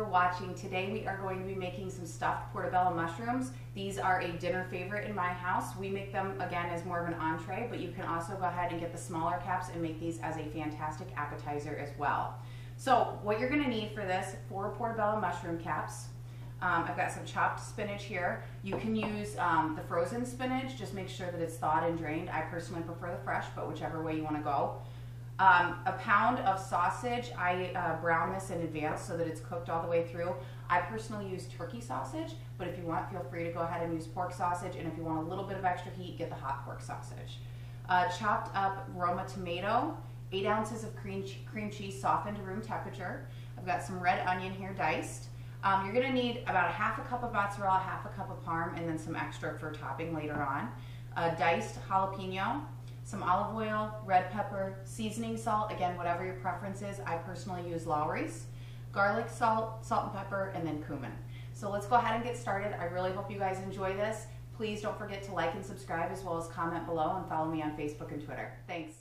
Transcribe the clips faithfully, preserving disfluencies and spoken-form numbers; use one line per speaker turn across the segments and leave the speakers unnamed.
watching. Today we are going to be making some stuffed portobello mushrooms. These are a dinner favorite in my house. We make them again as more of an entree, but you can also go ahead and get the smaller caps and make these as a fantastic appetizer as well. So what you're going to need for this, four portobello mushroom caps. Um, I've got some chopped spinach here. You can use um, the frozen spinach, just make sure that it's thawed and drained. I personally prefer the fresh, but whichever way you want to go. Um, a pound of sausage. I uh, brown this in advance so that it's cooked all the way through. I personally use turkey sausage, but if you want, feel free to go ahead and use pork sausage, and if you want a little bit of extra heat, get the hot pork sausage. Uh, chopped up Roma tomato, eight ounces of cream, cream cheese softened to room temperature. I've got some red onion here diced. Um, you're going to need about a half a cup of mozzarella, half a cup of parm, and then some extra for topping later on. Uh, diced jalapeno, some olive oil, red pepper, seasoning salt, again, whatever your preference is. I personally use Lawry's. Garlic, salt, salt and pepper, and then cumin. So let's go ahead and get started. I really hope you guys enjoy this. Please don't forget to like and subscribe, as well as comment below, and follow me on Facebook and Twitter. Thanks.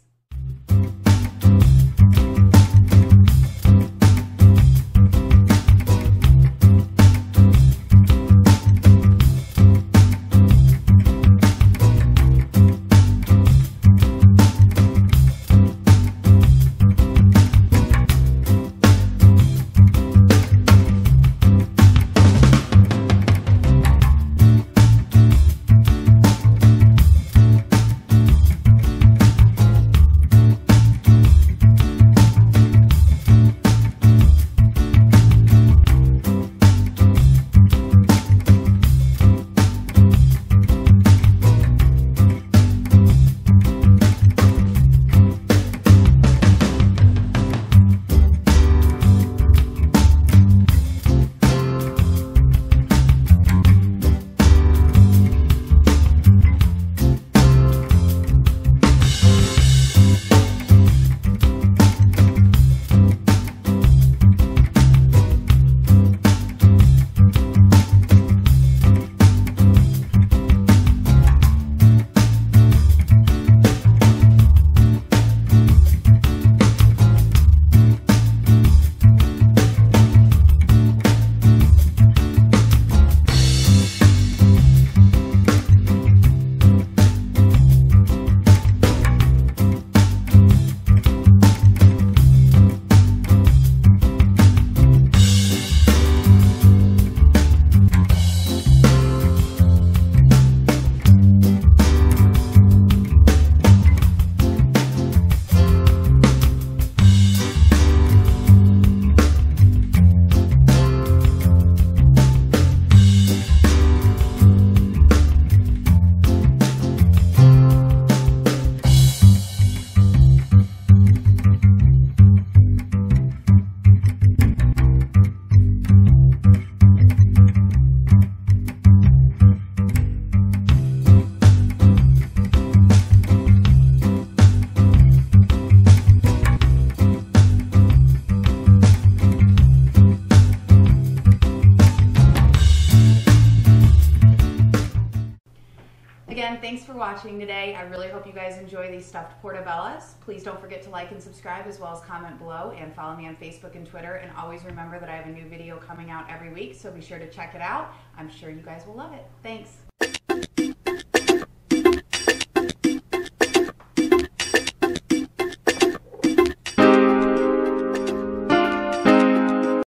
Again, thanks for watching today. I really hope you guys enjoy these stuffed portobellas. Please don't forget to like and subscribe, as well as comment below, and follow me on Facebook and Twitter. And always remember that I have a new video coming out every week, so be sure to check it out. I'm sure you guys will love it. Thanks.